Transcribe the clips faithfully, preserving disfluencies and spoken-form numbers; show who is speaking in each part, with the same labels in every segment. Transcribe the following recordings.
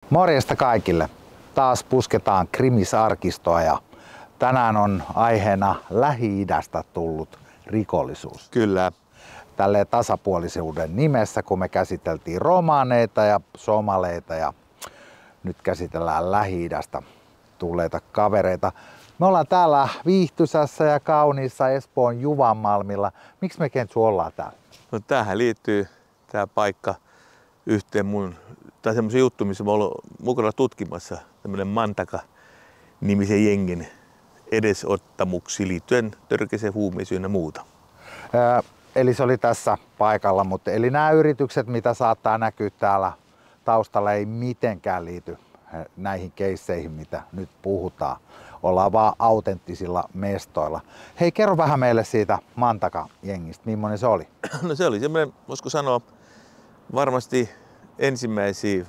Speaker 1: Morjesta kaikille. Taas pusketaan krimisarkistoa ja tänään on aiheena Lähi-idästä tullut rikollisuus.
Speaker 2: Kyllä.
Speaker 1: Tälleen tasapuolisuuden nimessä, kun me käsiteltiin romaaneita ja somaleita ja nyt käsitellään Lähi-idästä tulleita kavereita. Me ollaan täällä viihtyisessä ja kauniissa Espoon Juvanmalmilla. Miksi me Kentsu ollaan täällä?
Speaker 2: No tähän liittyy tämä paikka yhteen mun, tai semmoisen juttu, missä mä olen mukana tutkimassa tämmöinen Mantaka-nimisen jengin edesottamuksiin liittyen törkeeseen huumeisiin ja muuta.
Speaker 1: Öö, eli se oli tässä paikalla, mutta eli nämä yritykset, mitä saattaa näkyä täällä taustalla, ei mitenkään liity näihin keisseihin, mitä nyt puhutaan. Ollaan vaan autenttisilla mestoilla. Hei, kerro vähän meille siitä Mantaka-jengistä. Millainen se oli?
Speaker 2: No se oli semmoinen, voisiko sanoa, varmasti ensimmäisiä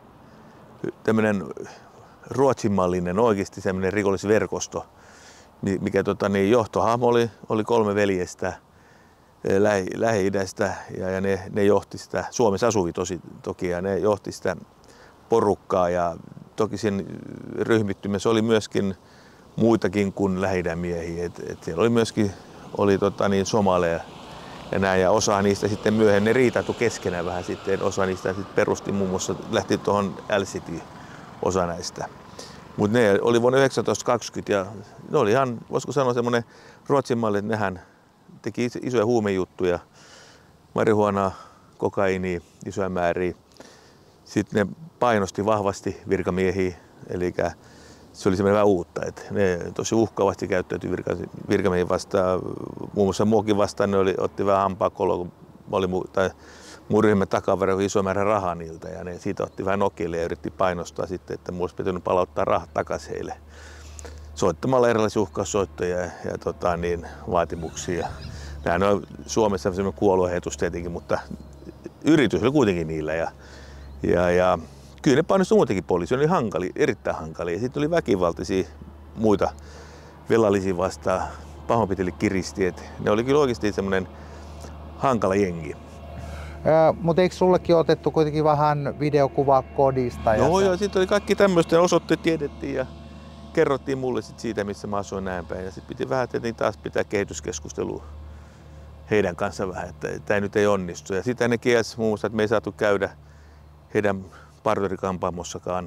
Speaker 2: tämmöinen ruotsinmallinen oikeasti semmoinen rikollisverkosto, mikä tota, niin johtohahmo oli, oli kolme veljestä Lähi, Lähi-idästä ja, ja ne, ne johti sitä, Suomessa asui tosi, toki ja ne johti sitä porukkaa ja toki siinä ryhmittymässä oli myöskin muitakin kuin Lähi-idän miehiä. Et, et siellä oli myöskin oli, tota, niin, somaleja ja näin, ja osa niistä sitten myöhemmin ne riitautui keskenään vähän sitten. Osa niistä sitten perusti muun muassa, lähti tuohon L C T osa näistä. Mutta ne oli vuonna yhdeksäntoistakaksikymmentä ja ne oli ihan, voisiko sanoa semmoinen Ruotsin malli, että nehän teki isoja huumejuttuja, marihuonaa, kokaiinia, isoja määriä. Sitten ne painosti vahvasti virkamiehiä, eli se oli semmoinen vähän uutta, että ne tosi uhkaavasti käyttäytyi virka, virkamiehiä vastaan. Muun muassa muokin vastaan ne oli, otti vähän hampaakoloa, kun oli mu, tai mun ryhmän takavarjo iso määrä rahaa niiltä ja ne siitä otti vähän nokille ja yritti painostaa sitten, että mulla olisi pitänyt palauttaa rahat takaisin heille soittamalla erilaisia uhkaussoittoja ja, ja tota, niin, vaatimuksia. Nämä on Suomessa semmoinen kuoluehetus tietenkin, mutta yritys oli kuitenkin niillä. Ja, ja, ja kyllä ne painostui muutenkin poliisi, oli hankali, erittäin hankalia. Sitten oli väkivaltaisia muita velallisia vastaan, pahoinpiteli kiristi. Et ne oli kyllä oikeasti semmoinen hankala jengi.
Speaker 1: Öö, mutta eikö sullekin otettu kuitenkin vähän videokuvaa kodista?
Speaker 2: Joo,
Speaker 1: ja
Speaker 2: joo, sitten oli kaikki tämmöistä osoitteet tiedettiin ja kerrottiin mulle sit siitä, missä mä asuin näin päin. Ja sitten piti vähän tietenkin taas pitää kehityskeskustelua heidän kanssa vähän, että tämä nyt ei onnistu. Ja sitten ne kielsi muun muassa, että me ei saatu käydä heidän parturikampaamossakaan.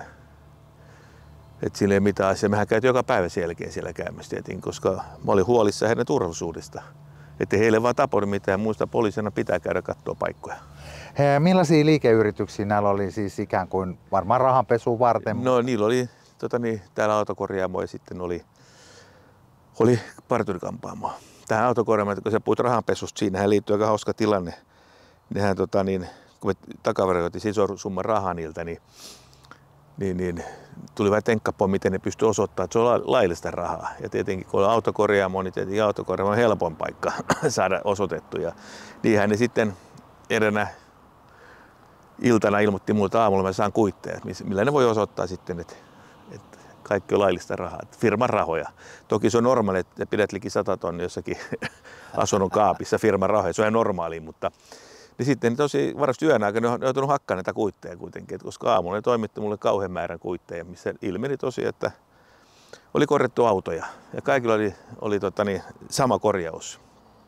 Speaker 2: Että sillä ei mitään asiaa. Mehän käytiin joka päivä sen jälkeen siellä käymässä tietenkin, koska mä olin huolissaan heidän turvallisuudesta. Että heille vaan tapahdu mitään. Muista poliisina pitää käydä katsoa paikkoja.
Speaker 1: He, millaisia liikeyrityksiä näillä oli siis ikään kuin varmaan rahanpesuun varten?
Speaker 2: No niillä oli tota niin, täällä autokorjaamo ja sitten oli, oli parturikampaamo. Tähän autokorjaamoon, kun sä puhuit rahanpesusta, siinähän liittyy aika hauska tilanne. Nehän, tota, niin, kun me takavarjoitiin iso summa rahaa niiltä, niin, niin, niin tuli vähän tenkkappoa, miten ne pystyy osoittamaan, että se on laillista rahaa. Ja tietenkin kun on autokorjaamo, niin tietenkin autokorjaamo on helpoin paikka saada osoitettu. Ja niinhän ne sitten eräänä iltana ilmoitti mulle, aamulla mä saan kuitteja, millä ne voi osoittaa sitten, että, että kaikki on laillista rahaa, firman rahoja. Toki se on normaali, että pidät liki sata tonnia jossakin asunnon kaapissa firman rahoja, se on ihan normaalia, mutta niin sitten tosi varmasti yön aikana ne on joutunut hakkaamaan näitä kuitteja kuitenkin, koska aamulla ne toimitti mulle kauhean määrän kuitteja, missä ilmeni tosi, että oli korjattu autoja ja kaikilla oli, oli tota niin, sama korjaus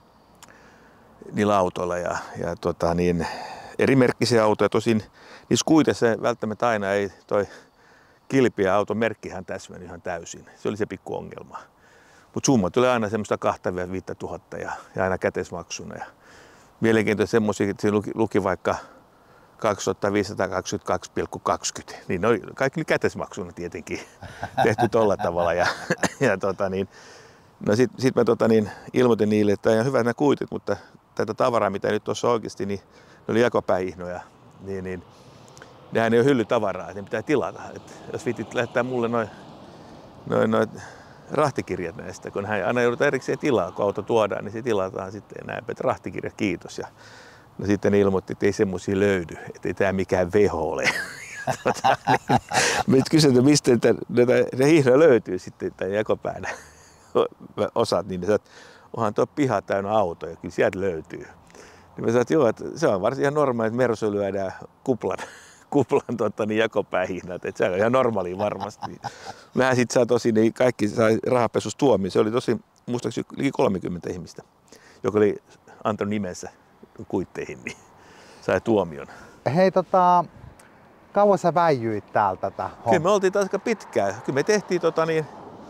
Speaker 2: niillä autoilla ja, ja tota niin, eri merkkisiä autoja. Tosin niissä kuiteissa välttämättä aina ei toi kilpi ja auton merkkihän täsmännyt ihan täysin. Se oli se pikku ongelma. Mutta summa tuli aina semmoista kahta viittä tuhatta ja, ja aina käteismaksuna. Ja mielenkiintoista semmoisia, että siinä luki, luki vaikka kaksituhattaviisisataakaksikymmentäkaksi pilkku kaksikymmentä. Niin ne oli kaikki käteismaksuna tietenkin tehty tolla tavalla. Ja, ja tota niin, no sit, sit mä tota niin, ilmoitin niille, että on hyvät nämä kuitit, mutta tätä tavaraa, mitä nyt tuossa oikeasti, niin ne oli jakopäihnoja. Niin, niin, nehän ei ole hyllytavaraa, että ne pitää tilata. Et jos viitit lähettää mulle noin noi, noi rahtikirjat näistä, kun hän aina joudutaan erikseen tilaa, kun auto tuodaan, niin se tilataan sitten näin, että rahtikirja, kiitos. Ja, no sitten ne ilmoitti, että ei semmoisia löydy, että ei tämä mikään veho ole. tota, niin, me kysytään, mistä ne hihnoja löytyy sitten tämän jakopäänä osat, niin ne sanoo, että onhan tuo piha täynnä autoja, kyllä sieltä löytyy. Niin mä sanoin, että joo, että se on varsin ihan normaali, että Mersu lyödään kuplan, kuplan tota, niin jakopäihinät, että se on ihan normaali varmasti. Mehän sitten saa tosi, niin kaikki sai rahapesustuomioon. Se oli tosi, muistaakseni yli kolmekymmentä ihmistä, joka oli antanut nimensä kuitteihin, niin sai tuomion.
Speaker 1: Hei tota, kauan sä väijyit täältä tätä hommaa?
Speaker 2: Kyllä me oltiin taas aika pitkään. Kyllä me tehtiin tota niin,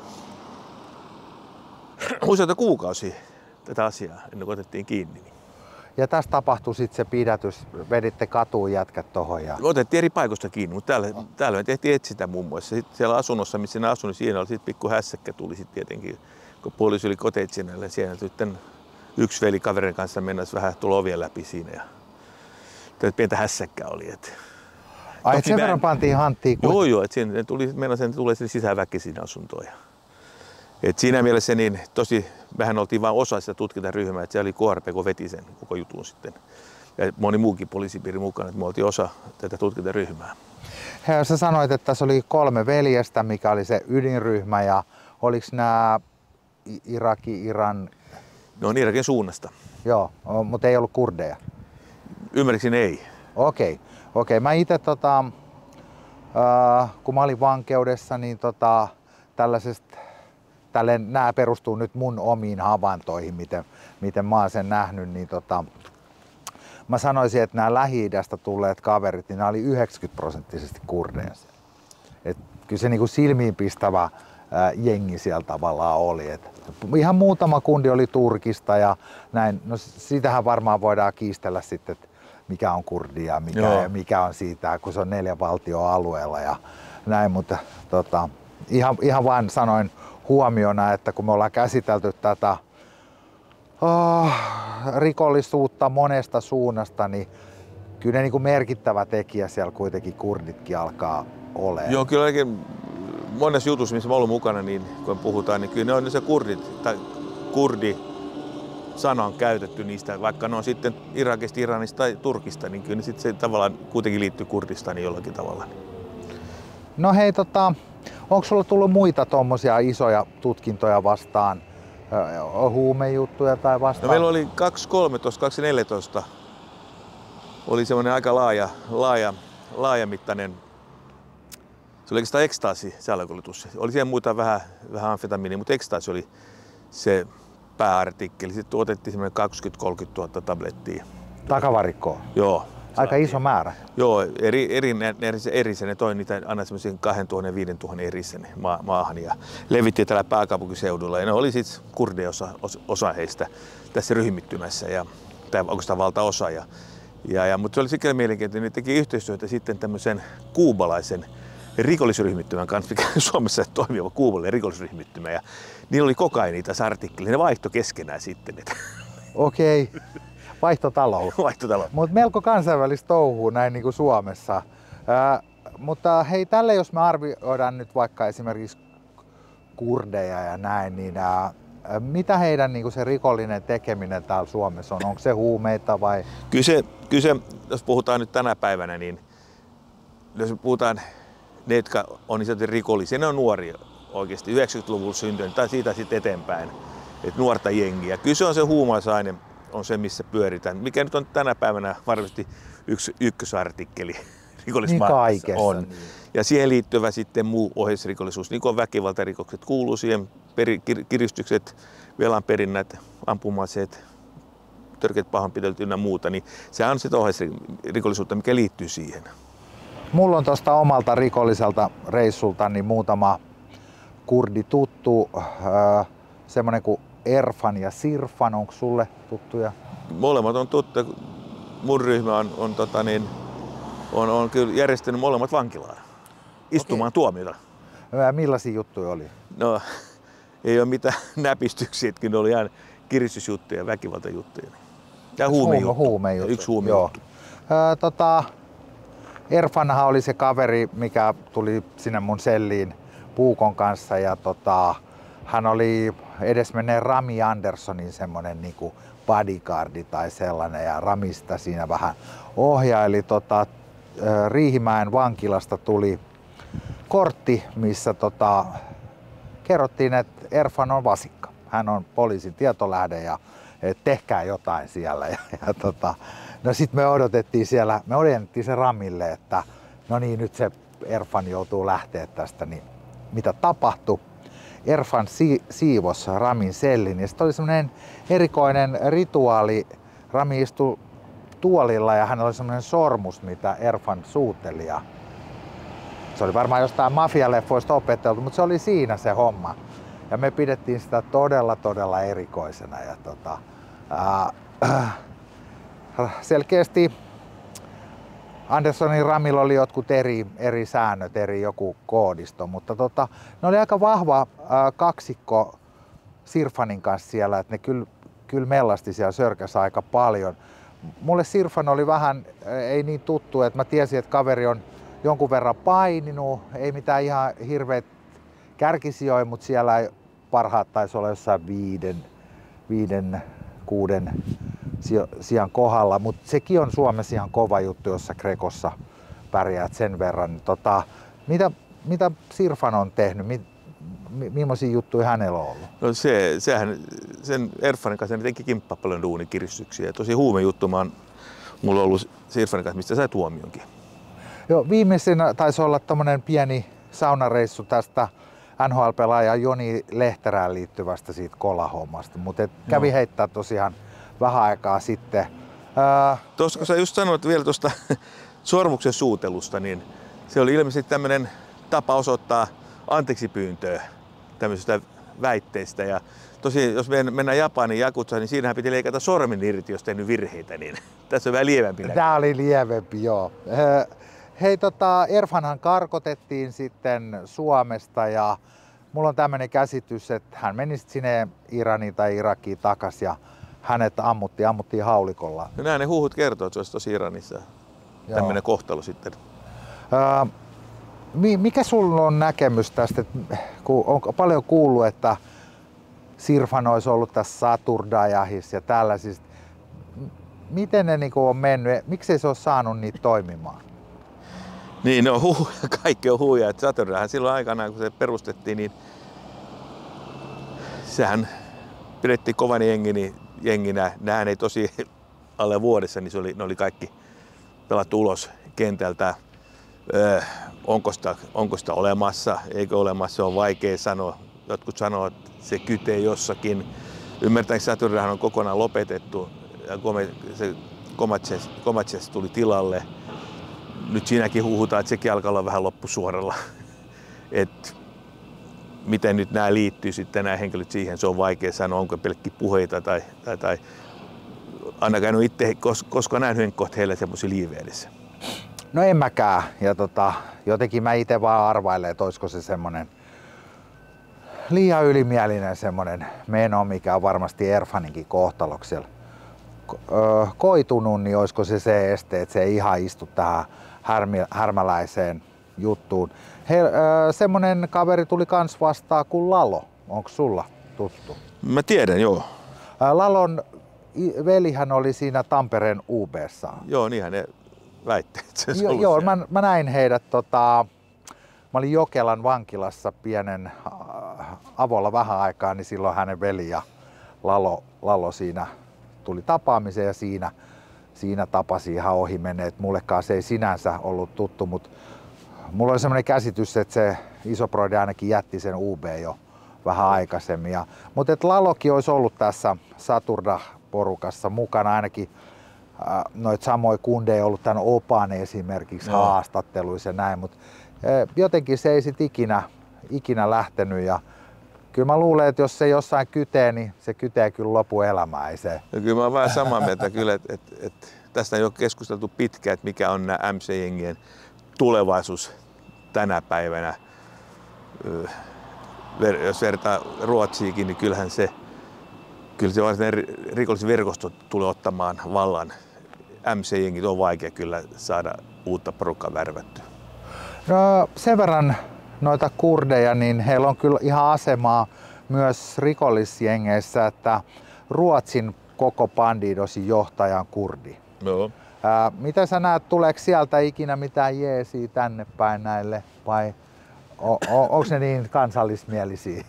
Speaker 2: useita kuukausia tätä asiaa ennen kuin otettiin kiinni.
Speaker 1: Ja tässä tapahtui sitten se pidätys, veditte katuun jätkät tohon. Ja...
Speaker 2: Me otettiin eri paikoista kiinni, mutta täällä, täällä me tehtiin etsintä muun muassa. Sitten siellä asunnossa, missä ne asui, niin siinä oli sitten pikku hässäkkä tuli sitten tietenkin, kun poliisi oli koteetsinnällä. Siellä sitten yksi veli kaverin kanssa mennessä vähän tuli ovien läpi siinä ja pientä hässäkkää oli. Et...
Speaker 1: Ai, sen verran pantiin hanttiin?
Speaker 2: Joo, joo, että siinä tuli, mennä tulee sisäväki siinä asuntoon. Et siinä mielessä niin tosi vähän oltiin vain osa sitä tutkintaryhmää, että se oli K R P, kun veti sen koko jutun sitten. Ja moni muukin poliisipiiri mukana, että me oltiin osa tätä tutkintaryhmää.
Speaker 1: Hei, sä sanoit, että tässä oli kolme veljestä, mikä oli se ydinryhmä, ja oliko nämä Iraki, Iran?
Speaker 2: Ne on Irakin suunnasta.
Speaker 1: Joo, mutta ei ollut kurdeja?
Speaker 2: Ymmärräkseni ei.
Speaker 1: Okei, okay. okei. Okay. Mä itse, tota, äh, kun mä olin vankeudessa, niin tota, tällaisesta Tälleen, nämä perustuu nyt mun omiin havaintoihin, miten, miten mä oon sen nähnyt, niin tota, mä sanoisin, että nämä Lähi-idästä tulleet kaverit, niin nämä oli yhdeksänkymmentä prosenttisesti kurdeja. Et kyllä se niinku silmiinpistävä ää, jengi siellä tavallaan oli. Et ihan muutama kundi oli Turkista ja näin. No sitähän varmaan voidaan kiistellä sitten, että mikä on kurdia mikä, ja mikä on siitä, kun se on neljän valtion alueella ja näin, mutta tota, ihan, ihan vaan sanoin huomiona, että kun me ollaan käsitelty tätä oh, rikollisuutta monesta suunnasta, niin kyllä ne niin kuin merkittävä tekijä siellä kuitenkin kurditkin alkaa olemaan.
Speaker 2: Joo, kyllä oikein monessa jutussa, missä mä olen mukana, niin kun puhutaan, niin kyllä ne on se kurdit, tai kurdi sana on käytetty niistä, vaikka ne on sitten Irakista, Iranista tai Turkista, niin kyllä ne sitten se tavallaan kuitenkin liittyy Kurdistaniin jollakin tavalla.
Speaker 1: No hei, tota, onko sulla tullut muita tommosia isoja tutkintoja vastaan, huumejuttuja tai vastaan?
Speaker 2: No meillä oli kaksituhattakolmetoista kaksituhattaneljätoista oli semmoinen aika laaja, laaja, laajamittainen, se oli oikeastaan ekstaasi salakuljetus. Oli siellä muuta vähän, vähän amfetamiinia, mutta ekstaasi oli se pääartikkeli. Sitten otettiin semmoinen kaksikymmentä kolmekymmentä tuhatta tablettia.
Speaker 1: Takavarikkoa?
Speaker 2: Joo.
Speaker 1: Aika iso määrä.
Speaker 2: Joo, eri, eri, eri, ne toi niitä aina semmoisen kaksituhatta viisituhatta erisen ma- maahan ja levitti täällä pääkaupunkiseudulla. Ja ne oli sitten kurdeja osa, osa heistä tässä ryhmittymässä, ja, tai oikeastaan valtaosa. Ja, ja, ja, mutta se oli sikäli mielenkiintoinen, että ne teki yhteistyötä sitten tämmöisen kuubalaisen rikollisryhmittymän kanssa, mikä Suomessa toimiva kuubalainen rikollisryhmittymä. Ja niillä oli kokaini tässä artikkeli, ne vaihtoi keskenään sitten.
Speaker 1: Okei. Okay. Vaihtotalous.
Speaker 2: Vaihtotalous.
Speaker 1: Mutta melko kansainvälistä touhua näin niin kuin Suomessa. Ää, mutta hei, tälle jos me arvioidaan nyt vaikka esimerkiksi kurdeja ja näin, niin ää, mitä heidän niin kuin se rikollinen tekeminen täällä Suomessa on? Onko se huumeita vai?
Speaker 2: Kyllä se, kyllä se, jos puhutaan nyt tänä päivänä, niin jos puhutaan ne, jotka on niin rikollisia, ne on nuoria oikeasti, yhdeksänkymmentäluvulla syntynyt tai siitä sitten eteenpäin, että nuorta jengiä. Kyllä se on se huumausaine, on se, missä pyöritään. Mikä nyt on tänä päivänä varmasti yksi ykkösartikkeli rikollismaailmassa
Speaker 1: niin
Speaker 2: on.
Speaker 1: Niin.
Speaker 2: Ja siihen liittyvä sitten muu ohjeisrikollisuus, niin kuin väkivaltarikokset kuuluu siihen, peri, kiristykset, velanperinnät, ampuma-aseet, törkeät pahoinpitelyt ynnä muuta, niin se on sitä ohjeisrikollisuutta, mikä liittyy siihen.
Speaker 1: Mulla on tuosta omalta rikolliselta reissulta niin muutama kurdi tuttu, äh, semmoinen kuin Erfan ja Sirfan, onko sulle tuttuja?
Speaker 2: Molemmat on tuttuja. Mun ryhmä on, on, tota niin, on, on kyllä järjestänyt molemmat vankilaan istumaan okay. tuomiota.
Speaker 1: Ja millaisia juttuja oli?
Speaker 2: No, ei ole mitään näpistyksiä, että ne oli ihan kiristysjuttuja ja väkivaltajuttuja. Ja huumejuttuja.
Speaker 1: Huumejuttuja.
Speaker 2: Yksi huumejuttu.
Speaker 1: Tota, Erfanhan oli se kaveri, mikä tuli sinne mun selliin puukon kanssa ja tota, hän oli edesmenneen Rami Anderssonin semmoinen niinku bodyguardi tai sellainen ja Ramista siinä vähän ohjaili. Tota, Riihimäen vankilasta tuli kortti, missä tota, kerrottiin, että Erfan on vasikka. Hän on poliisin tietolähde ja et tehkää jotain siellä. Ja, ja tota, no sit me odotettiin siellä, me odotettiin se Ramille, että no niin, nyt se Erfan joutuu lähteä tästä, niin mitä tapahtui? Erfan si- siivos Ramin sellin ja sitten oli semmoinen erikoinen rituaali. Rami istui tuolilla ja hän oli semmoinen sormus, mitä Erfan suutteli. Ja se oli varmaan jostain mafialeffoista opeteltu, mutta se oli siinä se homma. Ja me pidettiin sitä todella, todella erikoisena. Ja tota, ää, äh, selkeästi Anderssonin Ramilla oli jotkut eri, eri säännöt, eri joku koodisto, mutta tota, ne oli aika vahva ää, kaksikko Sirfanin kanssa siellä, että ne kyllä, kyllä mellasti siellä sörkässä aika paljon. Mulle Sirfan oli vähän, ei niin tuttu, että mä tiesin, että kaveri on jonkun verran paininut, ei mitään ihan hirveät kärkisijoja, mutta siellä parhaat taisi olla jossain viiden, viiden kuuden sijan kohdalla, mutta sekin on Suomessa ihan kova juttu, jossa Grecossa pärjäät sen verran. Tota, mitä, mitä Sirfan on tehnyt? Mi, mi, millaisia juttuja hänellä on ollut?
Speaker 2: No se, sehän, sen Erfanin kanssa teki kimppaa paljon duunikiristyksiä. Tosi huumejuttu mä oon, mulla on ollut Sirfanin kanssa, mistä sai tuomionkin.
Speaker 1: Joo, viimeisenä taisi olla tommonen pieni saunareissu tästä N H L-pelaaja Joni Lehterään liittyvästä siitä kolahommasta, mutta kävi no. heittää tosiaan vähän aikaa sitten. Ää...
Speaker 2: Tuossa kun sä just sanoit vielä tuosta sormuksen suutelusta, niin se oli ilmeisesti tämmöinen tapa osoittaa anteeksipyyntöä tämmöisistä väitteistä. Ja tosiaan, jos mennään Japanin Jakutsaan, niin siinähän piti leikata sormen irti, jos tehnyt virheitä, niin tässä on vähän lievempi.
Speaker 1: Tämä oli lievempi, joo. Hei, tota, Erfanhan karkotettiin sitten Suomesta ja mulla on tämmöinen käsitys, että hän meni sinne Iraniin tai Irakiin takaisin ja hänet ammuttiin, ammuttiin haulikolla.
Speaker 2: No näin ne huuhut kertoo, että se olisi tosi Iranissa tämmöinen kohtalo sitten.
Speaker 1: Öö, mikä sulla on näkemys tästä, kun on paljon kuullut, että Sirfan olisi ollut tässä Saturdajahissa ja tällaisista. Miten ne niin on mennyt? Miksei se ole saanut niitä toimimaan?
Speaker 2: Niin, no huu, kaikki on huuja. Saturdayhan silloin aikanaan, kun se perustettiin, niin sehän pidettiin kovan jengi, jenginä. Nämähän ei tosi alle vuodessa, niin se oli, ne oli kaikki pelattu ulos kentältä. Öö, onko, sitä, onko sitä olemassa, eikö olemassa, se on vaikea sanoa. Jotkut sanoo, että se kytee jossakin. Ymmärtääkö Saturdayhan on kokonaan lopetettu ja se Komatses tuli tilalle. Nyt siinäkin huhutaan, että sekin alkaa olla vähän loppusuoralla. Et miten nyt nämä liittyy sitten nämä henkilöt siihen, se on vaikea sanoa, onko pelkki puheita tai, tai, tai ainakaan en ole itse koskaan nähnyt kohta heillä semmoisia liivejä edessä.
Speaker 1: No en mäkään. Ja tota, jotenkin mä itse vaan arvailen, että olisiko se semmoinen liian ylimielinen semmoinen meno, mikä on varmasti Erfaninkin kohtaloksella koitunut, niin olisiko se se este, että se ei ihan istu tähän härmi, härmäläiseen juttuun. He, semmonen kaveri tuli kans vastaan kuin Lalo. Onko sulla tuttu?
Speaker 2: Mä tiedän, joo.
Speaker 1: Lalon velihän oli siinä Tampereen U B:ssa.
Speaker 2: Joo, niinhän ne väitteet.
Speaker 1: Jo, joo, mä, mä näin heidät, tota, mä olin Jokelan vankilassa pienen avolla vähän aikaa, niin silloin hänen veli ja Lalo, Lalo siinä tuli tapaamiseen ja siinä, siinä tapasi ihan ohi menneet. Mullekaan se ei sinänsä ollut tuttu, mutta mulla oli semmoinen käsitys, että se Isobrodi ainakin jätti sen U B jo vähän aikaisemmin. Ja, mutta että Lalokin olisi ollut tässä Saturda-porukassa mukana ainakin. Äh, noita samoja kundeja ollut tämän Opan esimerkiksi no. haastatteluissa ja näin, mutta äh, jotenkin se ei sit ikinä, ikinä lähtenyt. Ja kyllä mä luulen, että jos se jossain kytee, niin se kytee kyllä lopuelämää. Ei se.
Speaker 2: Ja kyllä mä oon vähän samaa mieltä kyllä, että, että, että tästä on jo keskusteltu pitkään, että mikä on nämä M C-jengien tulevaisuus tänä päivänä. Jos vertaa Ruotsiikin, niin kyllähän se, kyllä se varsinainen rikollisverkosto tulee ottamaan vallan. M C-jengit on vaikea kyllä saada uutta porukkaa värvättyä.
Speaker 1: No sen verran noita kurdeja, niin heillä on kyllä ihan asemaa myös rikollisjengeissä, että Ruotsin koko Bandidosin johtaja on kurdi.
Speaker 2: No.
Speaker 1: Ää, mitä sä näet, tuleeko sieltä ikinä mitään jeesiä tänne päin näille vai o, o, onko ne niin kansallismielisiä?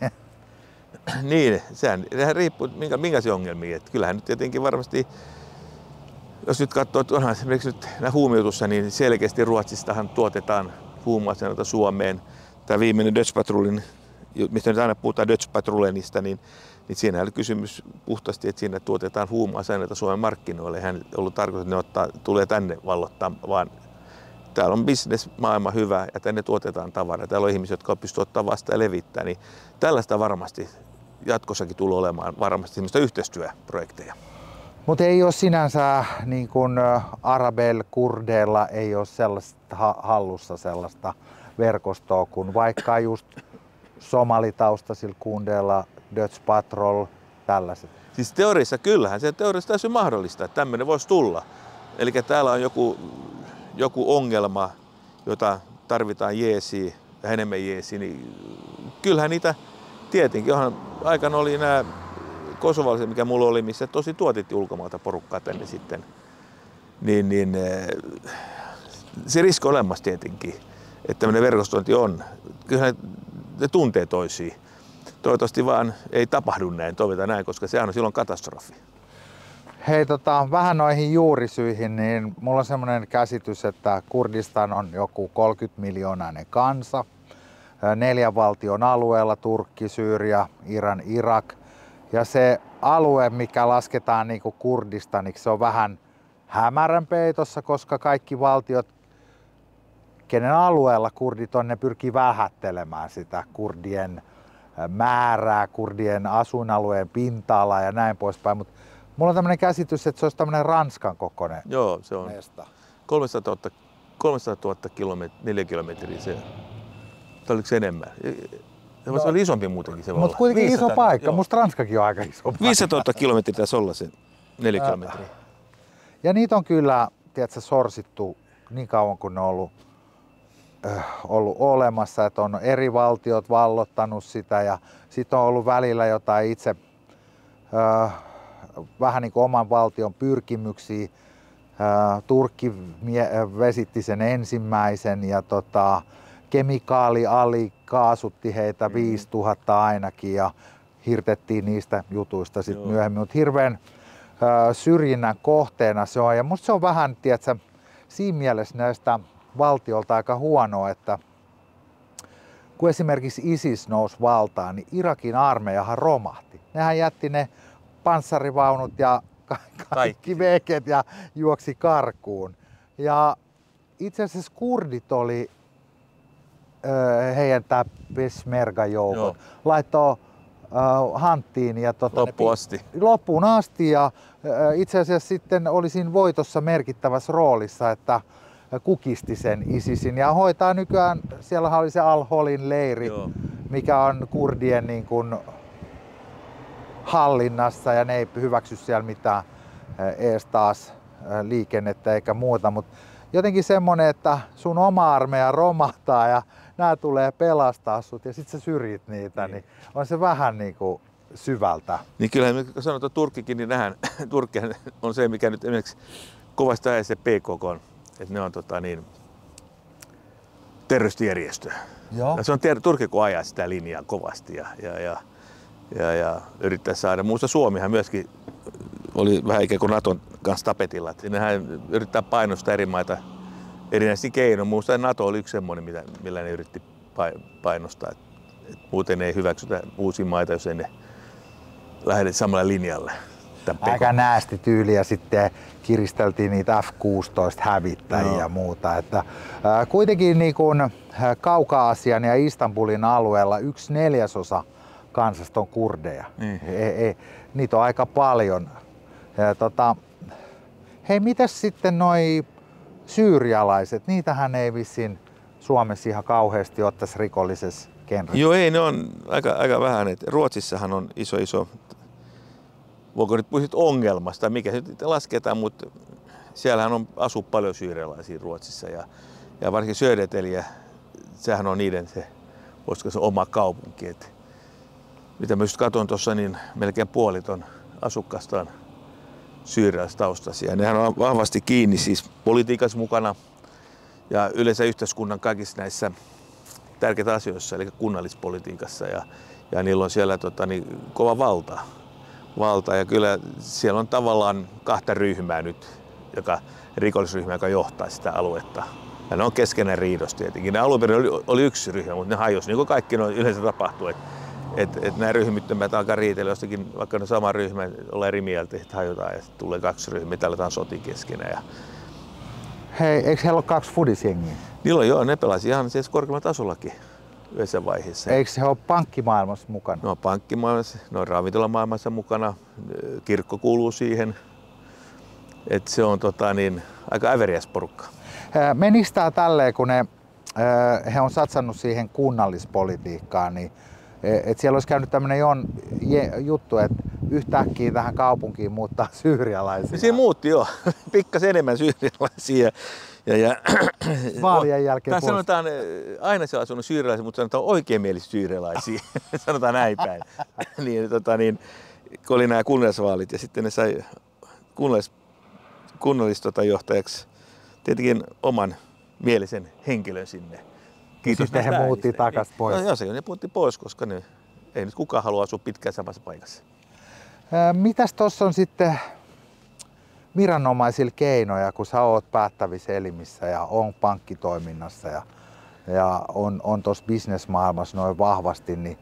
Speaker 2: Niin, sehän, sehän riippuu minkä, minkälaisia ongelmia. Että kyllähän nyt tietenkin varmasti Jos nyt katsoo, että onhan esimerkiksi nyt huumioitussa, niin selkeästi Ruotsistahan tuotetaan huumausaineita Suomeen. Tämä viimeinen Dutch Patrolin, mistä nyt aina puhutaan Dutch Patrolenista, niin, niin siinä oli kysymys puhtaasti, että siinä tuotetaan huumausaineita Suomen markkinoille. Eihän ollut tarkoitus, että ne ottaa, tulee tänne vallottaa, vaan täällä on bisnesmaailma hyvä ja tänne tuotetaan tavaraa. Täällä on ihmisiä, jotka pystyvät ottaa vastaan ja levittää. Niin tällaista varmasti jatkossakin tulee olemaan varmasti sellaista yhteistyöprojekteja.
Speaker 1: Mutta ei ole sinänsä niin kuin arabeilla, kurdeilla ei ole sellaista hallussa sellaista verkostoa kuin vaikka just somalitaustaisilla kundeilla, Dutch Patrol, tällaiset.
Speaker 2: Siis teoriassa kyllähän se teoriassa täysin mahdollista, että tämmöinen voisi tulla. Eli täällä on joku, joku ongelma, jota tarvitaan jeesiä ja enemmän jeesiä, niin kyllähän niitä tietenkin, onhan aikana oli nämä kosovalaiset, mikä mulla oli, missä tosi tuotettiin ulkomailta porukkaa tänne sitten, niin, niin se riski on olemassa tietenkin, että tämmöinen verkostointi on. Kyllähän ne tuntee toisiin. Toivottavasti vaan ei tapahdu näin, toivotaan näin, koska sehän on silloin katastrofi.
Speaker 1: Hei, tota, vähän noihin juurisyihin, niin mulla on semmoinen käsitys, että Kurdistan on joku kolmekymmentä miljoonainen kansa, neljän valtion alueella, Turkki, Syyria, Iran, Irak. Ja se alue, mikä lasketaan niin kuin Kurdistaniksi, se on vähän hämärän peitossa, koska kaikki valtiot, kenen alueella kurdit on, ne pyrkii vähättelemään sitä kurdien määrää, kurdien asuinalueen pinta-alaa ja näin poispäin. Mutta mulla on tämmöinen käsitys, että se olisi tämmöinen Ranskan kokoinen.
Speaker 2: Joo, se on mesta. kolmesataa tuhatta kilometriä, neljä kilometriä se. Tai oliko se enemmän? Se no, oli isompi muutenkin se.
Speaker 1: Mutta kuitenkin viisisataa, iso paikka. Joo. Musta Ranskakin on aika iso paikka.
Speaker 2: viisisataa kilometriä taisi olla se neljä kilometriä.
Speaker 1: Ja niitä on kyllä, tiedätkö, sorsittu niin kauan kuin ne on ollut, äh, ollut olemassa, että on eri valtiot vallottanut sitä ja sitten on ollut välillä jotain itse äh, vähän niin kuin oman valtion pyrkimyksiä. Äh, Turkki vesitti sen ensimmäisen ja tota, kemikaali ali kaasutti heitä viisituhatta ainakin ja hirtettiin niistä jutuista sitten myöhemmin. Mutta hirveän äh, syrjinnän kohteena se on. Ja musta se on vähän, tiedätkö, siinä mielessä näistä valtiolta aika huonoa, että kun esimerkiksi ISIS nousi valtaan, niin Irakin armeijahan romahti. Nehän jätti ne panssarivaunut ja kaikki veket ja juoksi karkuun. Ja itse asiassa kurdit oli heidän tämä Peshmerga-joukot laittoi äh, hanttiin ja tota,
Speaker 2: loppuun asti.
Speaker 1: Loppuun asti ja äh, itse asiassa sitten oli siinä voitossa merkittävässä roolissa, että kukisti sen ISISin ja hoitaa nykyään, siellä oli se Al-Holin leiri, Joo. mikä on kurdien niin kuin hallinnassa ja ne ei hyväksy siellä mitään ees taas liikennettä eikä muuta, mutta jotenkin semmonen, että sun oma armeija romahtaa ja nämä tulee pelastaa sut ja sit sä syrjit niitä, niin, niin on se vähän niin kuin syvältä.
Speaker 2: Niin kyllähän kun sanotaan Turkkikin, niin nähdään, Turkki on se, mikä nyt esimerkiksi kovasti ajaa se P K K, että ne on tota niin, terroristijärjestö. Joo. Ja se on Turkki, kun ajaa sitä linjaa kovasti ja, ja, ja, ja, ja yrittää saada. Muusta Suomihan myöskin oli vähän ikään kuin Naton kanssa tapetilla. Nehän yrittää painostaa eri maita erinäisiin keinoin. Muusta NATO oli yksi semmoinen, millä ne yritti painostaa. Et, et muuten ei hyväksytä uusia maita, jos ei ne lähde samalle linjalle.
Speaker 1: Aika näästi tyyliä sitten kiristeltiin niitä F kuusitoista hävittäjiä no. ja muuta. Että, ää, kuitenkin niin kun Kauka-Aasian ja Istanbulin alueella yksi neljäsosa kansasta on kurdeja. Niin. E, e, niitä on aika paljon. Ja, tota, hei, mitäs sitten noi syyrialaiset? Niitähän ei vissiin Suomessa ihan kauheasti ottaisi rikollisessa genressä.
Speaker 2: Joo, ei, ne on aika, aika vähän. Et Ruotsissahan on iso, iso, voiko nyt puhua ongelmasta, mikä se lasketaan, mutta siellähän on, asuu paljon syyrialaisia Ruotsissa ja, ja varsinkin Södertälje, sehän on niiden se, voisiko se oma kaupunki. Et, mitä mä just katson tuossa, niin melkein puolit on asukkaasta on syyrialaistaustaisia. Nehän on vahvasti kiinni siis politiikassa mukana ja yleensä yhteiskunnan kaikissa näissä tärkeitä asioissa, eli kunnallispolitiikassa ja, ja niillä on siellä tota, niin, kova valta. valta. Ja kyllä siellä on tavallaan kahta ryhmää nyt, joka rikollisryhmä, joka johtaa sitä aluetta. Ja ne on keskenään riidos tietenkin. Ne alun perin oli, oli yksi ryhmä, mutta ne hajosi, niin kuin kaikki no, yleensä tapahtuu. Että et, et nämä ryhmittymät alkaa riitellä jostakin, vaikka ne sama ryhmä ollaan eri mieltä, että hajotaan ja sitten tulee kaksi ryhmää, täällä aletaan sotia keskenään. Ja...
Speaker 1: Hei, eikö heillä ole kaksi fudisjengiä?
Speaker 2: Niillä on joo, ne pelasi ihan siis korkealla tasollakin yhdessä vaiheessa.
Speaker 1: Eikö he ole pankkimaailmassa mukana?
Speaker 2: Ne on pankkimaailmassa, ne on ravintolamaailmassa mukana, kirkko kuuluu siihen. Et se on tota, niin, aika äveriäs porukka.
Speaker 1: Menikö tää tälleen, kun ne, he on satsannut siihen kunnallispolitiikkaan, niin että siellä olisi käynyt tämmöinen juttu, että yhtäkkiä tähän kaupunkiin muuttaa syyrialaisia?
Speaker 2: Siinä muutti joo, pikkasen enemmän syyrialaisia. Ja, ja,
Speaker 1: Vaalien jälkeen
Speaker 2: pois. Sanotaan, aina se on asunut syyrialaisia, mutta sanotaan oikeamielisiä syyrialaisia. Sanotaan näin päin. niin, tota, niin, kun oli nämä kunnallisvaalit ja sitten ne sai kunnallis, kunnallisjohtajaksi tietenkin oman mielisen henkilön sinne.
Speaker 1: Kiitos. Sitten he muutti takaisin pois.
Speaker 2: No, joo, se ne muutti pois, koska ne, ei nyt kukaan halua asua pitkään samassa paikassa.
Speaker 1: Ää, mitäs tuossa on sitten viranomaisilla keinoja, kun sä oot päättävissä elimissä ja on pankkitoiminnassa ja, ja on, on tuossa bisnesmaailmassa noin vahvasti, niin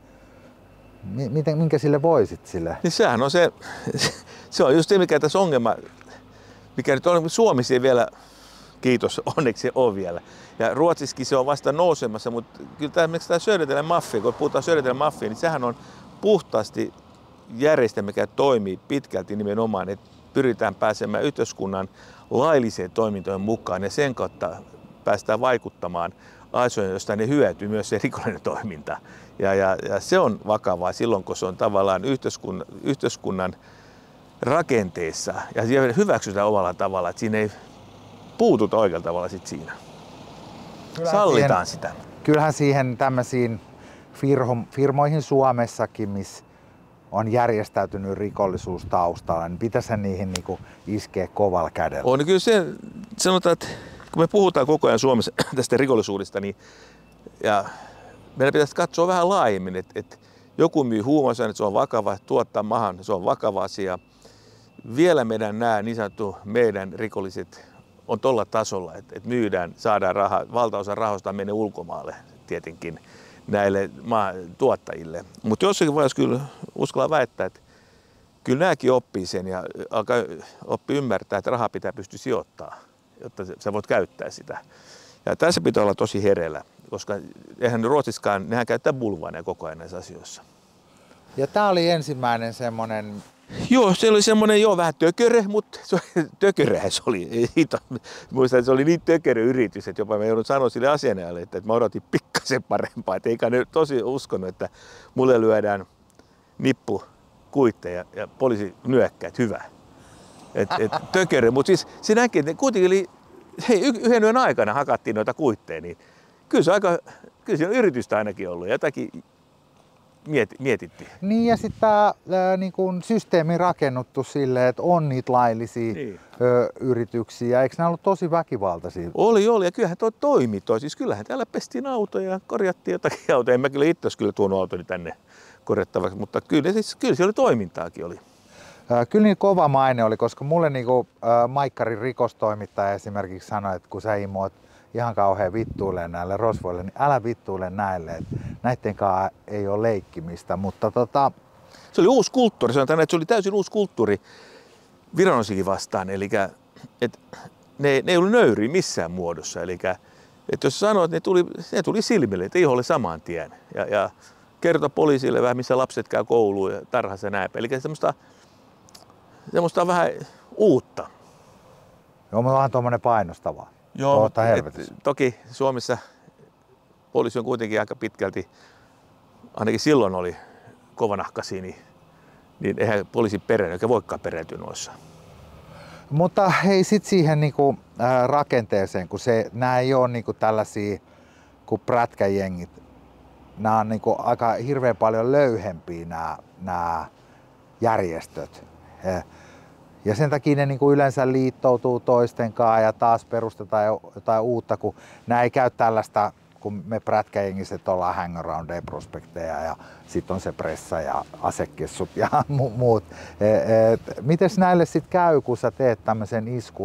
Speaker 1: miten, minkä sille voisit sille?
Speaker 2: Niin sehän on se, se on just se, mikä tässä ongelma, mikä nyt on Suomessa ei vielä, kiitos, onneksi se on vielä. Ja Ruotsissakin se on vasta nousemassa, mutta kyllä tämä, esimerkiksi tämä Södertälän maffia, kun puhutaan Södertälän maffia, niin sehän on puhtaasti järjestelmä, mikä toimii pitkälti nimenomaan, että pyritään pääsemään yhteiskunnan lailliseen toimintojen mukaan ja sen kautta päästään vaikuttamaan asioihin, joista ne hyötyy myös se rikollinen toiminta. Ja, ja, ja se on vakavaa silloin, kun se on tavallaan yhteiskunnan, yhteiskunnan rakenteessa ja hyväksytään omalla tavalla, että siinä ei puututa oikealla tavalla sit siinä. Kyllähän sallitaan siihen, sitä.
Speaker 1: Kyllähän siihen tämmöisiin firmoihin Suomessakin, missä on järjestäytynyt rikollisuus taustalla, niin pitäisi niihin niinku iskeä kovalla kädellä.
Speaker 2: On, niin kyllä se, sanotaan, että kun me puhutaan koko ajan Suomessa tästä rikollisuudesta, niin ja meidän pitäisi katsoa vähän laajemmin, että, että joku myy huumausainetta, että se on vakava, tuottaa maahan, se on vakava asia. Vielä meidän nämä niin sanottu meidän rikolliset on tuolla tasolla, että, että myydään, saadaan rahaa, valtaosa rahoista menee ulkomaalle tietenkin näille maa, tuottajille. Mutta jossakin vaiheessa kyllä uskallan väittää, että kyllä nämäkin oppii sen ja alkaa oppii ymmärtää, että rahaa pitää pystyä sijoittamaan, jotta sä voit käyttää sitä. Ja tässä pitää olla tosi hereillä, koska eihän Ruotsiskaan, nehän käyttää bulvaaneja koko ajan näissä asioissa.
Speaker 1: Ja tää oli ensimmäinen semmoinen...
Speaker 2: Joo, se oli semmoinen joo vähän tökörö, mutta se, tököröhän se oli. Muistan, että se oli niin tökörö yritys, että jopa mä joudun sanoa sille asianajalle, että, että mä odotin pikkasen parempaa. Että eikä ne tosi uskonut, että mulle lyödään nippu kuitteja ja poliisi nyökkää, että hyvä. Et, et, tökörö, mutta siis se näki, että kuitenkin oli, hei, yhden yön aikana hakattiin noita kuitteja, niin kyllä se aika, kyllä se on yritystä ainakin ollut. Jotakin mietittiin.
Speaker 1: Niin ja sitten tämä niin systeemi rakennuttu silleen, että on niitä laillisia niin. ö, yrityksiä. Eikö nämä ollut tosi väkivaltaisia?
Speaker 2: Oli, oli. Ja kyllähän tuo toimi. Toi. Siis kyllähän täällä pestiin autoja ja korjattiin jotakin autoja. En mä kyllä itse kyllä tuonut autoni tänne korjattavaksi, mutta kyllä, siis, kyllä siellä oli toimintaakin. Oli.
Speaker 1: Kyllä niin kova maine oli, koska mulle niin kuin, äh, Maikkarin rikostoimittaja esimerkiksi sanoi, että kun sä imoot ihan kauhean vittuilee näille rosvoille, niin älä vittuile näille, että näittenkaan ei ole leikkimistä, mutta tota...
Speaker 2: Se oli uusi kulttuuri, sanotaan, että se oli täysin uusi kulttuuri viranomaisiakin vastaan, eli että ne, ne ei ollut nöyriä missään muodossa, eli että jos sanoit, että ne tuli, ne tuli silmille, että iholle saman tien, ja, ja kertoi poliisille vähän, missä lapset käy kouluun ja tarhassa ja näin, eli semmoista, semmoista on vähän uutta.
Speaker 1: Joo, mutta onhan tuommoinen painostavaa.
Speaker 2: Joo, et, toki Suomessa poliisi on kuitenkin aika pitkälti, ainakin silloin oli kovanahkaisia, niin, niin eihän poliisi perehdy, eikä voikaan perehtyä noissa.
Speaker 1: Mutta hei sit siihen niinku, äh, rakenteeseen, kun se, nämä ei ole niinku tällaisia kuin prätkäjengit. Nämä on niinku aika hirveän paljon löyhempiä nämä, nämä järjestöt. Ja, Ja sen takia ne niin kuin yleensä liittoutuu toisten kanssa ja taas perustetaan jotain uutta, kun nämä ei käy tällaista, kun me prätkäjengiset ollaan hangaround prospekteja ja sitten on se pressa ja asekessut ja muut. Mites näille sitten käy, kun sä teet tämmöisen iskun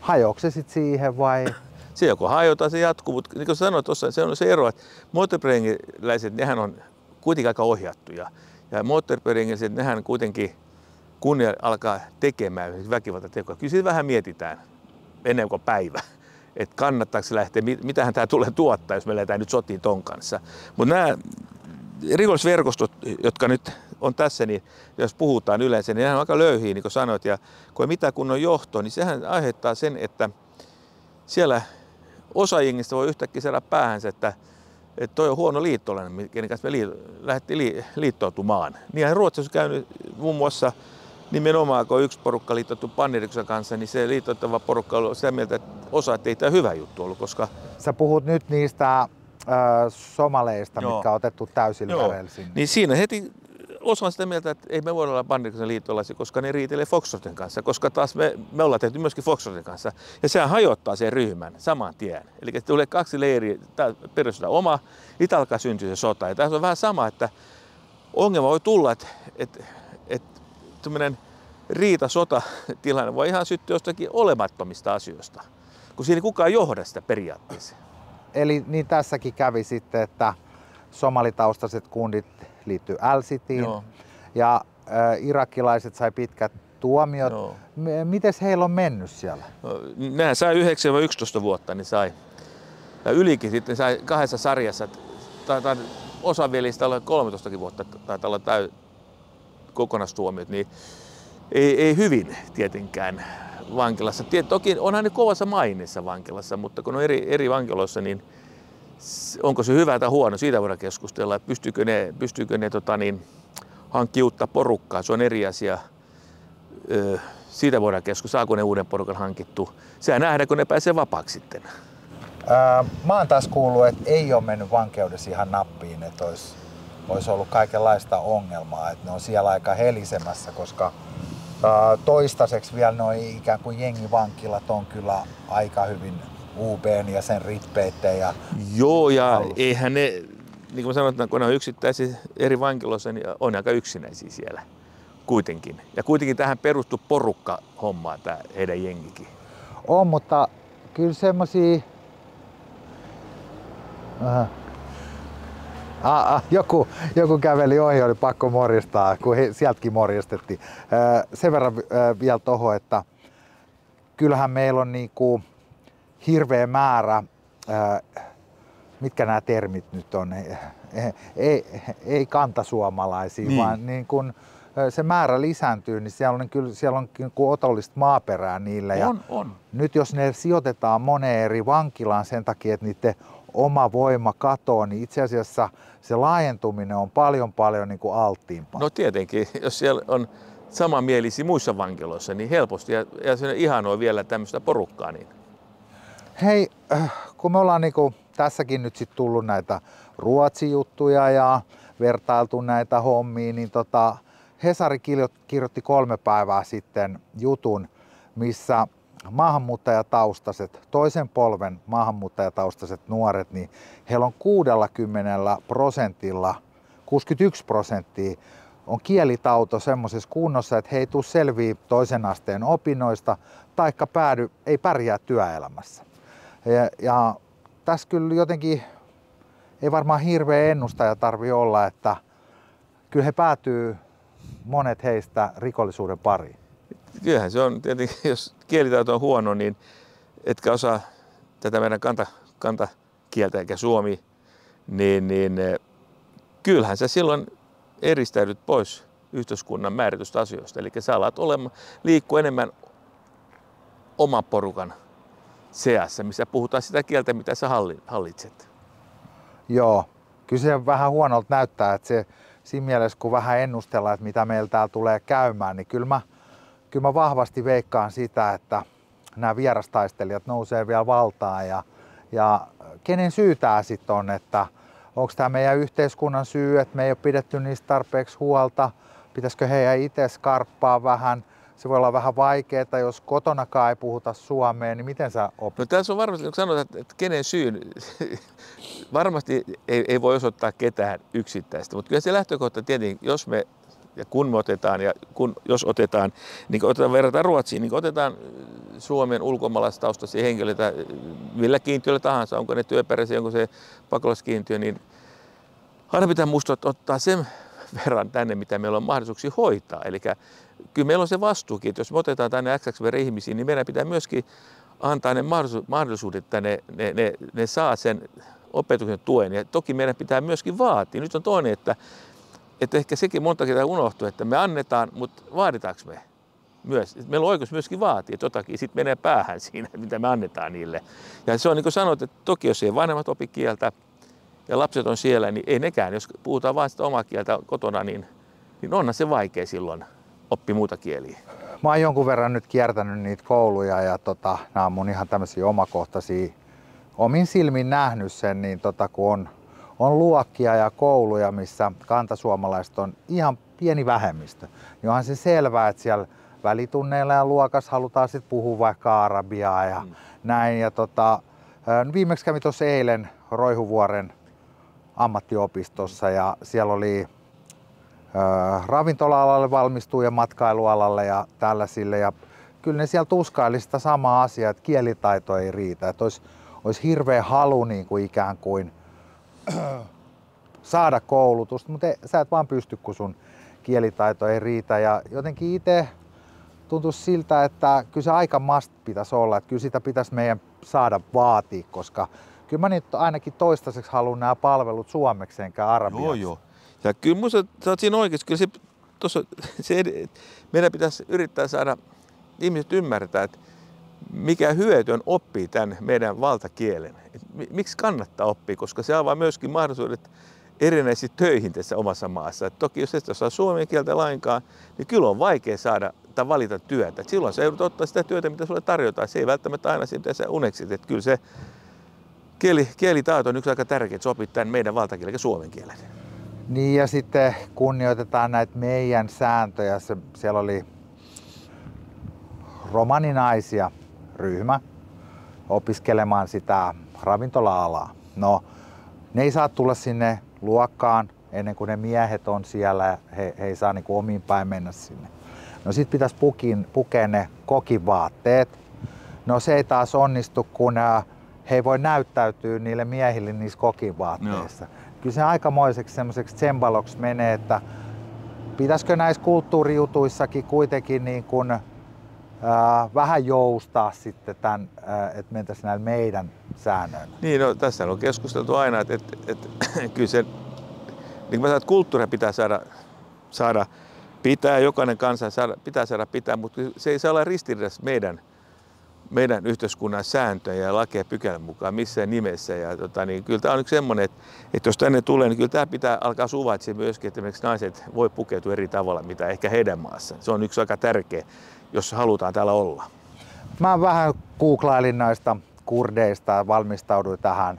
Speaker 1: hajoako se sitten siihen vai?
Speaker 2: Se joko hajotaan, se jatkuu, mutta niin kuin sanoin tuossa, se on se ero, että moottoripyöräilijät, nehän on kuitenkin aika ohjattuja. Ja moottoripyöräilijät, nehän kuitenkin, kun ne alkaa tekemään väkivaltatekoa, kyllä siitä vähän mietitään ennen kuin päivä. Että kannattaako se lähteä, mitähän tämä tulee tuottaa, jos me lähdetään nyt sotiin ton kanssa. Mutta nämä rikollisverkostot, jotka nyt on tässä, niin jos puhutaan yleensä, niin nehän on aika löyhiä, niin kuin sanoit. Ja kun ei mitään kunnon johtoa, niin sehän aiheuttaa sen, että siellä osa jengistä voi yhtäkkiä saada päähänsä, että, että toi on huono liittolainen, kenen kanssa me liit- lähdettiin liittoutumaan. Niinhän Ruotsissa on käynyt muun muassa nimenomaan, kun yksi porukka liittoutu Panneriksen kanssa, niin se liittoutuva porukka on sitä mieltä, että osa, että ei tämä hyvä juttu ollut, koska...
Speaker 1: Sä puhut nyt niistä äh, somaleista,
Speaker 2: Joo.
Speaker 1: mitkä on otettu täysillä
Speaker 2: Joo.
Speaker 1: kädellä sinne.
Speaker 2: Niin siinä heti osa on sitä mieltä, että ei me voida olla Panneriksen liittolaisia, koska ne riitelee Foxtrotin kanssa, koska taas me, me ollaan tehty myöskin Foxtrotin kanssa. Ja sehän hajottaa sen ryhmän saman tien. Eli tulee kaksi leiriä, perustetaan oma, niitä alkaa syntyä se sota. Ja tässä on vähän sama, että ongelma voi tulla, että, että, että tämmöinen riita-sota-tilanne voi ihan syttyä jostakin olemattomista asioista, kun siinä ei kukaan johda sitä periaatteessa.
Speaker 1: Eli niin tässäkin kävi sitten, että somalitaustaiset kundit liittyy Al-Sitiin ja äh, irakilaiset sai pitkät tuomiot.
Speaker 2: Joo.
Speaker 1: M- mites heillä on mennyt siellä?
Speaker 2: No, nehän sai yhdeksän yksitoista vuotta, niin sai. Ja ylikin sitten sai kahdessa sarjassa. Taitaa osa vielistä olla kolmetoista vuotta, taitaa olla täy kokonaistuomiot, niin ei, ei hyvin tietenkään vankilassa. Toki onhan ne kovassa mainissa vankilassa, mutta kun on eri, eri vankiloissa, niin onko se hyvä tai huono, siitä voidaan keskustella. Pystyykö ne, pystyykö ne tota niin, hankkimaan uutta porukkaa, se on eri asia. Öö, siitä voidaan keskustella, saako ne uuden porukan hankittu. Sehän nähdään, kun ne pääsee vapaaksi sitten.
Speaker 1: Ää, mä oon taas kuullut, että ei ole mennyt vankeudessa ihan nappiin, että olisi, olisi ollut kaikenlaista ongelmaa, että ne on siellä aika helisemässä, koska ää, toistaiseksi vielä nuo ikään kuin jengivankilat on kyllä aika hyvin U B:n ja sen rippeitten. Ja
Speaker 2: Joo, ja
Speaker 1: alussa.
Speaker 2: Eihän ne, niin kuin sanotaan, kun ne on yksittäisiä eri vankiloissa, niin on aika yksinäisiä siellä kuitenkin. Ja kuitenkin tähän perustuu porukka hommaa, tämä heidän jengikin.
Speaker 1: On, mutta kyllä semmosia... Aha. Ah, ah, joku, joku käveli ohi, oli pakko morjistaa, kun he, sieltäkin morjistettiin. Äh, sen verran äh, vielä toho, että kyllähän meillä on niinku hirveä määrä, äh, mitkä nämä termit nyt on, ei, ei, ei kantasuomalaisia, niin. vaan niin kun se määrä lisääntyy, niin siellä on, kyllä, siellä on niin otollista maaperää niille.
Speaker 2: On,
Speaker 1: ja
Speaker 2: on.
Speaker 1: Nyt jos ne sijoitetaan moneen eri vankilaan sen takia, että niiden oma voima katoo, niin itse asiassa se laajentuminen on paljon paljon niin kuin alttiimpaa.
Speaker 2: No tietenkin, jos siellä on samanmielisiä muissa vankiloissa, niin helposti, ja, ja se ihanoi vielä tämmöistä porukkaa. Niin.
Speaker 1: Hei, kun me ollaan niin kuin tässäkin nyt sit tullut näitä Ruotsi-juttuja ja vertailtu näitä hommia, niin tota, Hesari kirjoitti kolme päivää sitten jutun, missä maahanmuuttajataustaiset, toisen polven maahanmuuttajataustaiset nuoret, niin heillä on kuusikymmentä prosentilla, kuusikymmentäyksi prosenttia on kielitauto semmoisessa kunnossa, että he ei tule selviä toisen asteen opinnoista, taikka päädy, ei pärjää työelämässä. Ja, ja tässä kyllä jotenkin ei varmaan hirveä ennustaja tarvitse olla, että kyllä he päätyy, monet heistä, rikollisuuden pariin.
Speaker 2: Kyllähän se on tietenkin, jos kielitaito on huono, niin etkä osaa tätä meidän kanta, kantakieltä eikä suomi, niin, niin kyllähän sä silloin eristäydyt pois yhteiskunnan määritystä asioista. Eli sä alat olemaan, liikkua enemmän oman porukan seassa, missä puhutaan sitä kieltä, mitä sä hallitset.
Speaker 1: Joo, kyllä se vähän huonolta näyttää, että se siinä mielessä, kun vähän ennustellaan, että mitä meillä täällä tulee käymään, niin kyllä mä, kyllä mä vahvasti veikkaan sitä, että nämä vierastaistelijat nousee vielä valtaan ja, ja kenen syy tää sitten on, että onko tämä meidän yhteiskunnan syy, että me ei ole pidetty niistä tarpeeksi huolta, pitäisikö heidän itse skarppaa vähän. Se voi olla vähän vaikeaa, jos kotonakaan ei puhuta suomea, niin miten sä opit?
Speaker 2: No tässä on varmasti, kun sanotaan, että, että kenen syyn, varmasti ei, ei voi osoittaa ketään yksittäistä, mutta kyllä se lähtökohta tietenkin, jos me Ja kun me otetaan, ja kun, jos otetaan, niin otetaan verrataan Ruotsiin, niin otetaan Suomen ulkomaalaistaustaisia henkilöitä millä kiintiöllä tahansa, onko ne työperäisiä, onko se pakolaiskiintiö, niin aina pitää muistaa, että ottaa sen verran tänne, mitä meillä on mahdollisuuksia hoitaa. Eli kyllä meillä on se vastuukin, että jos me otetaan tänne X X verran ihmisiä, niin meidän pitää myöskin antaa ne mahdollisuudet, että ne, ne, ne, ne saa sen opetuksen tuen. Ja toki meidän pitää myöskin vaatia. Nyt on toinen, että, että ehkä sekin monta kertaa unohtuu, että me annetaan, mutta vaaditaanko me myös? Meillä on oikeus myöskin vaatia, että jotakin sitten menee päähän siinä, mitä me annetaan niille. Ja se on niin kuin sanoit, että toki jos ei vanhemmat opi kieltä ja lapset on siellä, niin ei nekään. Jos puhutaan vain sitä omaa kieltä kotona, niin, niin onhan se vaikea silloin oppia muuta kieliä.
Speaker 1: Mä oon jonkun verran nyt kiertänyt niitä kouluja ja tota, nämä on mun ihan tämmöisiä omakohtaisia, omin silmin nähnyt sen, niin tota, kun on, on luokkia ja kouluja, missä kantasuomalaiset on ihan pieni vähemmistö, niin onhan se selvää, että siellä välitunneilla ja luokassa halutaan sitten puhua vaikka arabiaa ja mm. näin. Ja tota, viimeksi kävin tuossa eilen Roihuvuoren ammattiopistossa ja siellä oli ravintola-alalle valmistuu ja matkailualalle ja tällaisille. Ja kyllä ne siellä tuskaili sitä samaa asiaa, että kielitaito ei riitä. Että olisi, olisi hirveä halu niin kuin ikään kuin saada koulutusta, mutta sä et vaan pysty, kun sun kielitaito ei riitä. Ja jotenkin itse tuntuu siltä, että kyllä se aika must pitäisi olla. Että kyllä sitä pitäisi meidän saada vaatia, koska kyllä mä nyt ainakin toistaiseksi haluan nämä palvelut suomeksi enkä arabiaksi.
Speaker 2: Joo, joo. Ja kyllä minusta sä oot siinä oikeassa. Kyllä se, tossa, se, meidän pitäisi yrittää saada ihmiset ymmärtää, että mikä hyöty on oppia tämän meidän valtakielen. Et miksi kannattaa oppia, koska se avaa myöskin mahdollisuudet erinäisiin töihin tässä omassa maassa. Et toki jos et osaa suomen kieltä lainkaan, niin kyllä on vaikea saada tai valita työtä. Et silloin sä joudut ottaa sitä työtä, mitä sulle tarjotaan. Se ei välttämättä aina siitä, mitä sä uneksit. Et kyllä se kieli, kielitaito on yksi aika tärkeä, että sä opit tämän meidän valtakielen, eli suomen kielen.
Speaker 1: Niin ja sitten kunnioitetaan näitä meidän sääntöjä. Se, siellä oli romaninaisia ryhmä opiskelemaan sitä ravintola-alaa. No, ne ei saa tulla sinne luokkaan ennen kuin ne miehet on siellä. He, he ei saa niin kuin omiin päin mennä sinne. No sit pitäisi pukin, pukea ne kokivaatteet. No se ei taas onnistu, kun he ei voi näyttäytyä niille miehille niissä kokivaatteissa. No. Kyllä se aikamoiseksi semmoiseksi tsembaloksi menee, että pitäisikö näissä kulttuurijutuissakin kuitenkin niin kuin, äh, vähän joustaa sitten tämän, äh, että mentäisiin näillä meidän säännöillä.
Speaker 2: Niin, no, tässä on keskusteltu aina, että, että, että kyllä se, niin kuin mä sanon, että kulttuuria pitää saada, saada pitää, jokainen kansa saada, pitää saada pitää, mutta se ei saa olla ristiriidassa meidän meidän yhteiskunnan sääntöjä ja lakeja pykälän mukaan missään nimessä. Ja, tota, niin, kyllä tämä on yksi semmoinen, että, että jos tänne tulee, niin kyllä tämä pitää alkaa suvaitsemaan myöskin, että esimerkiksi naiset voi pukeutua eri tavalla, mitä ehkä heidän maassa. Se on yksi aika tärkeä, jos halutaan täällä olla.
Speaker 1: Mä vähän googlailin näistä kurdeista ja valmistauduin tähän,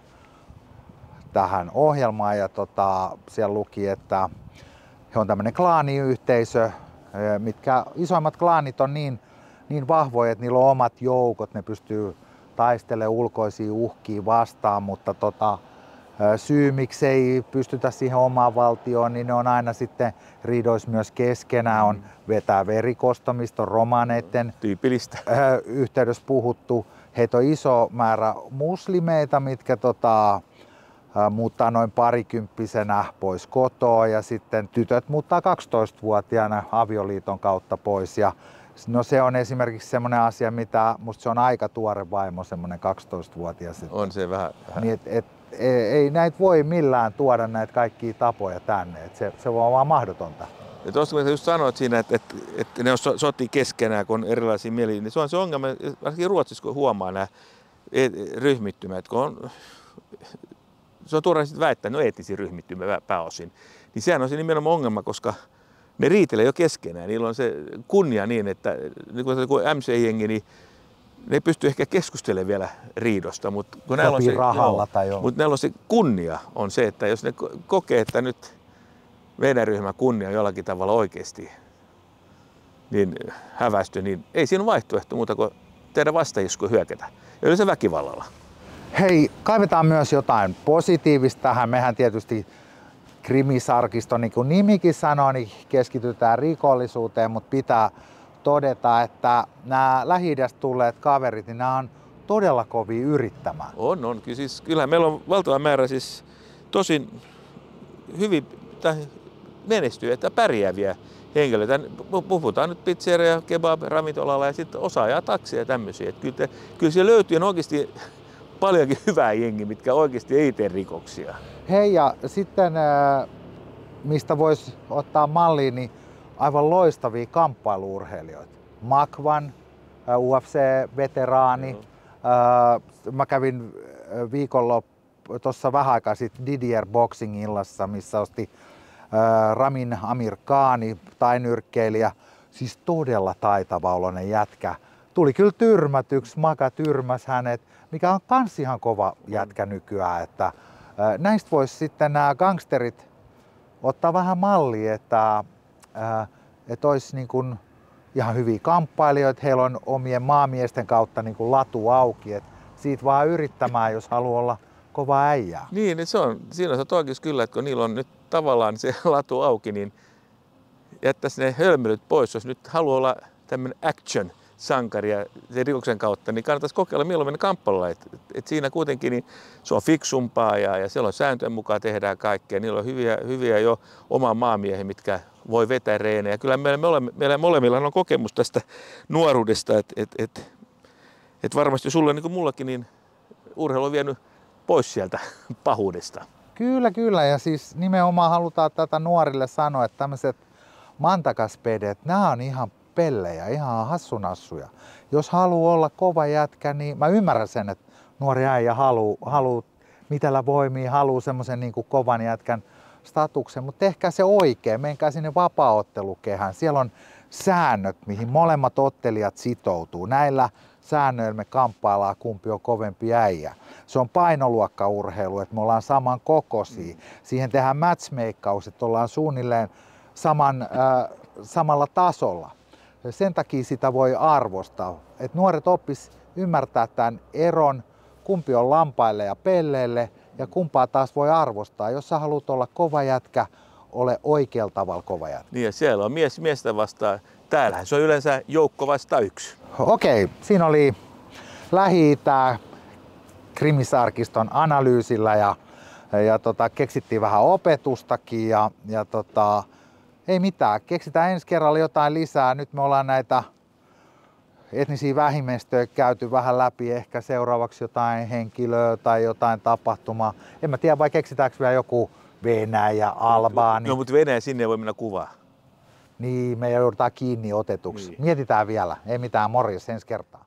Speaker 1: tähän ohjelmaan ja tota, siellä luki, että he on tämmöinen klaaniyhteisö, mitkä isoimmat klaanit on niin niin vahvoja, että niillä on omat joukot, ne pystyy taistelemaan ulkoisia uhkia vastaan, mutta tota, syy miksi ei pystytä siihen omaan valtioon, niin ne on aina sitten riidoissa myös keskenään, on vetää verikostomista, on romaneiden
Speaker 2: tyypillistä
Speaker 1: yhteydessä puhuttu. Heitä on iso määrä muslimeita, mitkä tota, muuttaa noin parikymppisenä pois kotoa ja sitten tytöt muuttaa kaksitoistavuotiaana avioliiton kautta pois. Ja no se on esimerkiksi semmoinen asia, mitä musta se on aika tuore vaimo, semmoinen kaksitoistavuotias.
Speaker 2: On se vähän. vähän.
Speaker 1: Niin, et, et, ei, ei näitä voi millään tuoda näitä kaikkia tapoja tänne, et se, se on vaan mahdotonta.
Speaker 2: Ja tuosta kun just sanoit siinä, että, että, että ne sotii keskenään, kun on erilaisia mieliä, niin se on se ongelma, varsinkin Ruotsissa, kun huomaa nämä ryhmittymät, kun on, se on turha sitten väittää, että ne on eettisiä ryhmittymiä pääosin, niin sehän on se nimenomaan ongelma, koska ne riitelee jo keskenään. Niillä on se kunnia niin, että niin kuin M C-jengi, niin ne ei pysty ehkä keskustelemaan vielä riidosta, mutta kun näillä on se,
Speaker 1: rahalla tai joo,
Speaker 2: mutta näillä on se kunnia on se, että jos ne kokee, että nyt meidän ryhmän kunnia on jollakin tavalla oikeasti niin hävästy, niin ei siinä ole vaihtoehto muuta kuin tehdä vastaisku hyökätä. Ja yleensä väkivallalla.
Speaker 1: Hei, kaivetaan myös jotain positiivista tähän. Mehän tietysti krimisarkisto, niin kuin nimikin sanoo, niin keskitytään rikollisuuteen, mutta pitää todeta, että nämä Lähi-idästä tulleet kaverit, niin nämä on todella kovia yrittämään.
Speaker 2: On, on. Kyllä, siis, kyllähän meillä on valtava määrä siis tosin hyvin menestyviä ja pärjääviä henkilöitä. Puhutaan nyt pizzeria, kebab, ravintolalla ja sitten osaajaa taksia ja tämmöisiä. Että kyllä, te, kyllä siellä löytyy oikeasti paljonkin hyvää jengi, mitkä oikeasti ei tee rikoksia.
Speaker 1: Hei, ja sitten mistä voisi ottaa malliin, niin aivan loistavia kamppailu-urheilijoita. Makvan, U F C-veteraani. Joo. Mä kävin viikonloppu tuossa vähän aikaa sitten Didier Boxing illassa, missä osti Ramin Amir Khani, tainyrkkeilijä. Siis todella taitava oloinen jätkä. Tuli kyllä tyrmätyksi, Maka tyrmäs hänet, mikä on kans ihan kova jätkä nykyään. Että näistä voisi sitten nämä gangsterit ottaa vähän mallia, että, että olisi niin kuin ihan hyviä kamppailijoita, heillä on omien maamiesten kautta niin kuin latu auki, että siitä vaan yrittämään, jos haluaa olla kova äijää.
Speaker 2: Niin, se on, siinä on toikin kyllä, että kun niillä on nyt tavallaan se latu auki, niin jättäisi ne hölmölyt pois, jos nyt haluaa olla tämmöinen action sankari ja sen rikoksen kautta, niin kannattaisi kokeilla mieluummin kamppailulla. Et, et, et siinä kuitenkin niin se on fiksumpaa ja, ja siellä on sääntöjen mukaan tehdään kaikkea. Niillä on hyviä, hyviä jo oma maamiehiä, mitkä voi vetää reenejä. Kyllä meillä, me olemme, meillä molemmilla on kokemus tästä nuoruudesta, että et, et, et varmasti sulle niin kuin mullakin niin urheilu on vienyt pois sieltä pahuudesta.
Speaker 1: Kyllä, kyllä. Ja siis nimenomaan halutaan tätä nuorille sanoa, että tämmöiset mantakaspedet, nämä on ihan pellejä, ihan hassunassuja. Jos haluaa olla kova jätkä, niin mä ymmärrän sen, että nuori äijä haluaa haluu mitellä voimia, haluaa semmoisen niin kuin kovan jätkän statuksen, mutta tehkää se oikein, menkää sinne vapaaottelukehään. Siellä on säännöt, mihin molemmat ottelijat sitoutuu. Näillä säännöillä me kamppaillaan, kumpi on kovempi äijä. Se on painoluokkaurheilu, että me ollaan saman kokoisia. Siihen tehdään matchmakeaus, että ollaan suunnilleen saman, äh, samalla tasolla. Sen takia sitä voi arvostaa. Että nuoret oppis ymmärtää tämän eron, kumpi on lampaille ja pelleille ja kumpaa taas voi arvostaa. Jos sä haluat olla kova jätkä, ole oikealla tavalla kova jätkä.
Speaker 2: Niin ja siellä on mies miestä vastaan. Täällähän se on yleensä joukko vasta yksi.
Speaker 1: Okei, siinä oli Lähi-Itä krimisarkiston analyysillä ja, ja tota, keksittiin vähän opetustakin ja, ja tota, ei mitään, keksitään ensi kerralla jotain lisää. Nyt me ollaan näitä etnisiä vähimmäistöjä käyty vähän läpi, ehkä seuraavaksi jotain henkilöä tai jotain tapahtumaa. En mä tiedä, vai keksitäänkö vielä joku Venäjä, Albaani.
Speaker 2: No, mutta Venäjä sinne ei voi mennä kuvaa.
Speaker 1: Niin, me joudutaan kiinni otetuksi. Niin. Mietitään vielä, ei mitään, morjes ensi kertaa.